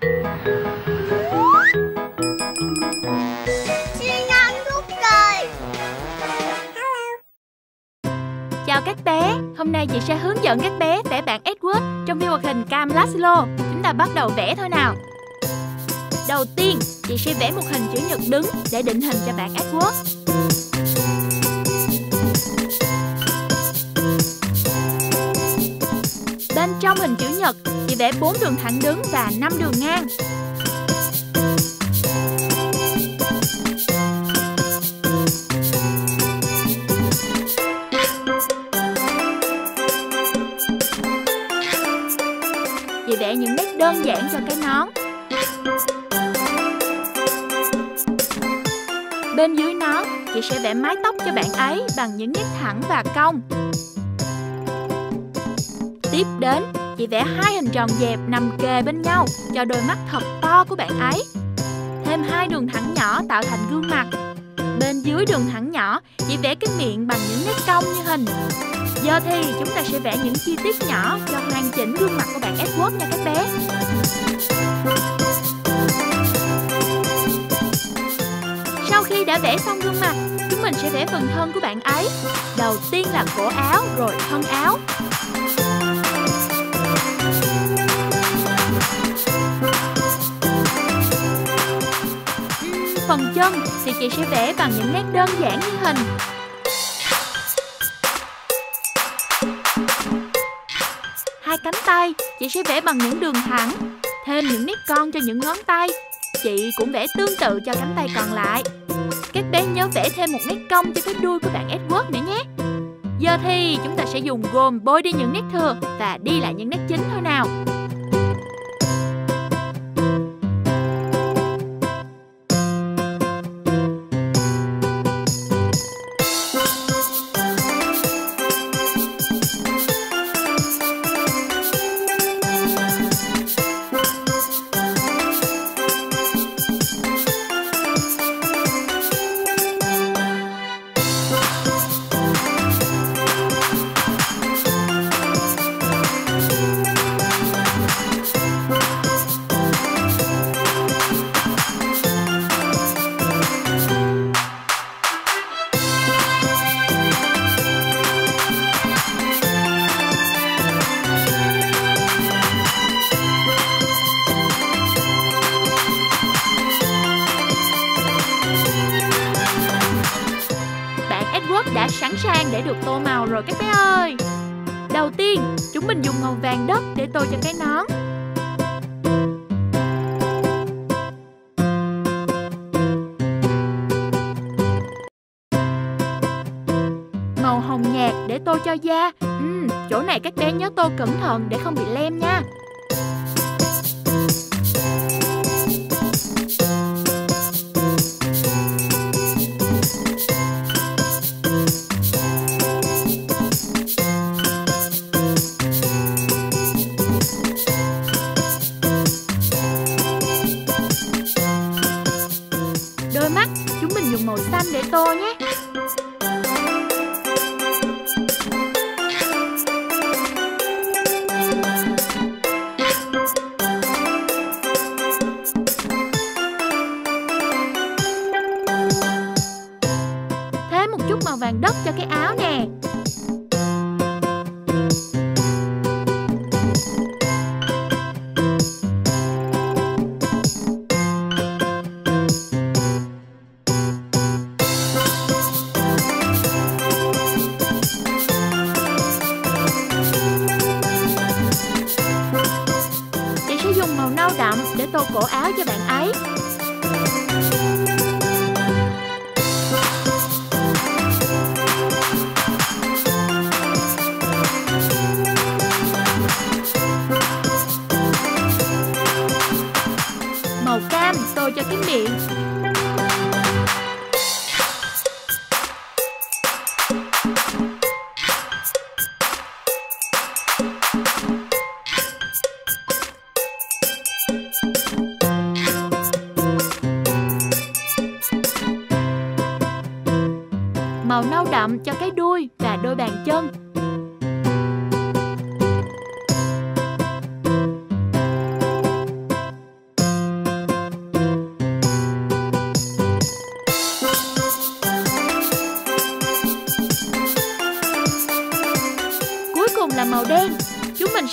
Siêu nhân thuốc trời. Chào các bé, hôm nay chị sẽ hướng dẫn các bé vẽ bạn Edward trong phim hoạt hình Cam Laszlo. Chúng ta bắt đầu vẽ thôi nào. Đầu tiên, chị sẽ vẽ một hình chữ nhật đứng để định hình cho bạn Edward. Bên trong hình chữ nhật, chị vẽ 4 đường thẳng đứng và 5 đường ngang. Chị vẽ những nét đơn giản cho cái nón. Bên dưới nón, chị sẽ vẽ mái tóc cho bạn ấy bằng những nét thẳng và cong. Tiếp đến, chị vẽ 2 hình tròn dẹp nằm kề bên nhau cho đôi mắt thật to của bạn ấy. Thêm 2 đường thẳng nhỏ tạo thành gương mặt. Bên dưới đường thẳng nhỏ, chị vẽ cái miệng bằng những nét cong như hình. Giờ thì chúng ta sẽ vẽ những chi tiết nhỏ cho hoàn chỉnh gương mặt của bạn Edward nha các bé. Sau khi đã vẽ xong gương mặt, chúng mình sẽ vẽ phần thân của bạn ấy. Đầu tiên là cổ áo, rồi thân áo. Phần chân thì chị sẽ vẽ bằng những nét đơn giản như hình. Hai cánh tay chị sẽ vẽ bằng những đường thẳng, thêm những nét cong cho những ngón tay. Chị cũng vẽ tương tự cho cánh tay còn lại. Các bé nhớ vẽ thêm một nét cong cho cái đuôi của bạn Edward nữa nhé. Giờ thì chúng ta sẽ dùng gôm bôi đi những nét thừa và đi lại những nét chính thôi nào. Đã sẵn sàng để được tô màu rồi các bé ơi. Đầu tiên, chúng mình dùng màu vàng đất để tô cho cái nón. Màu hồng nhạt để tô cho da. Chỗ này các bé nhớ tô cẩn thận để không bị lem nha. Đôi mắt, chúng mình dùng màu xanh để tô nhé. Thêm một chút màu vàng đất cho cái áo nè. Màu nâu đậm để tô cổ áo cho bạn ấy. Màu cam tô cho cái miệng. Màu nâu đậm cho cái đuôi và đôi bàn chân.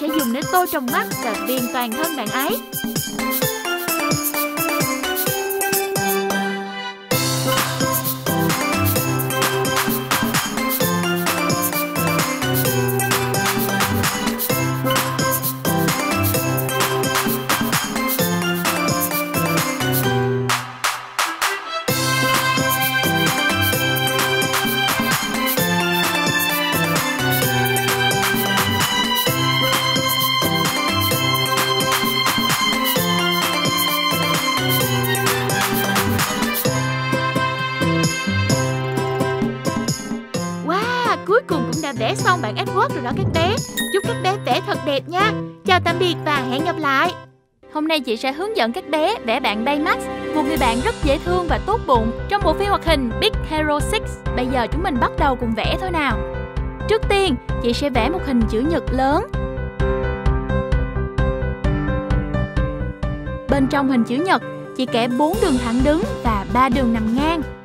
sẽ dùng để tô trong mắt và viền toàn thân bạn ấy. Cuối cùng cũng đã vẽ xong bạn Edward rồi đó các bé. Chúc các bé vẽ thật đẹp nha. Chào tạm biệt và hẹn gặp lại. Hôm nay chị sẽ hướng dẫn các bé vẽ bạn Baymax, một người bạn rất dễ thương và tốt bụng trong bộ phim hoạt hình Big Hero 6. Bây giờ chúng mình bắt đầu cùng vẽ thôi nào. Trước tiên, chị sẽ vẽ một hình chữ nhật lớn. Bên trong hình chữ nhật, chị kẻ 4 đường thẳng đứng và 3 đường nằm ngang.